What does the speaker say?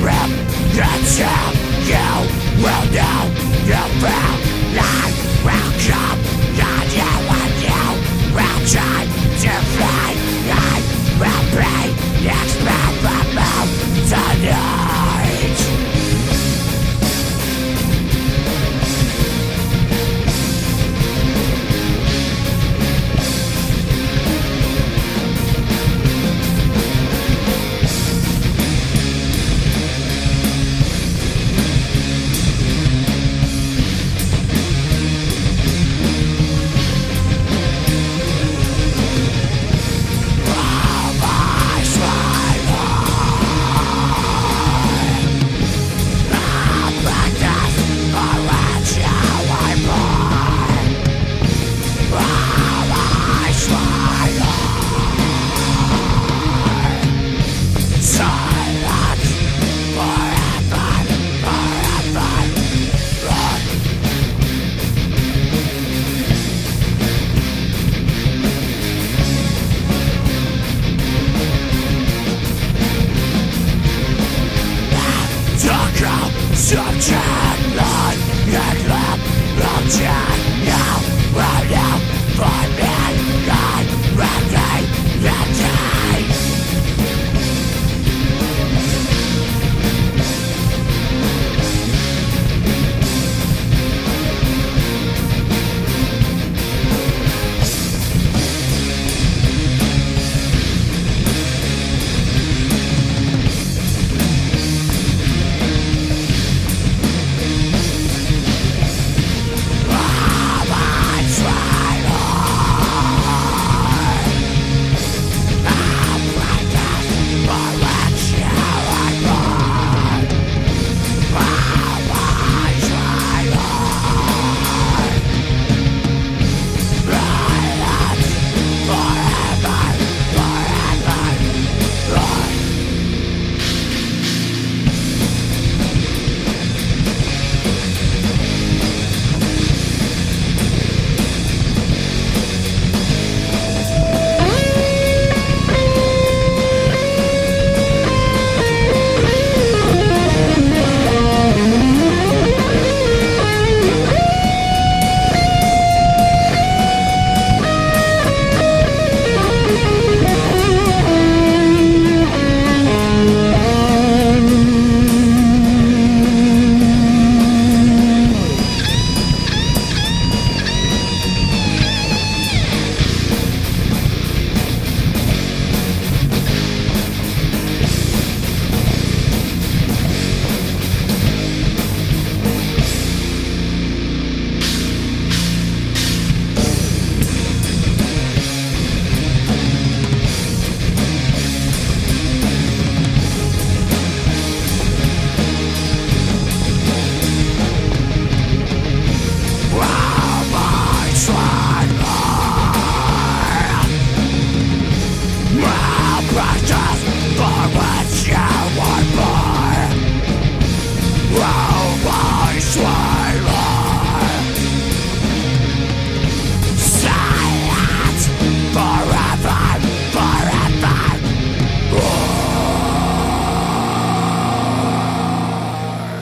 rip the tip. You will know the real life will come. Not you and you will try to fly. I will be experimental tonight. Subject line and lap object now will now for me God ready the day. Malpractice for which you were born. Oh, my sweat.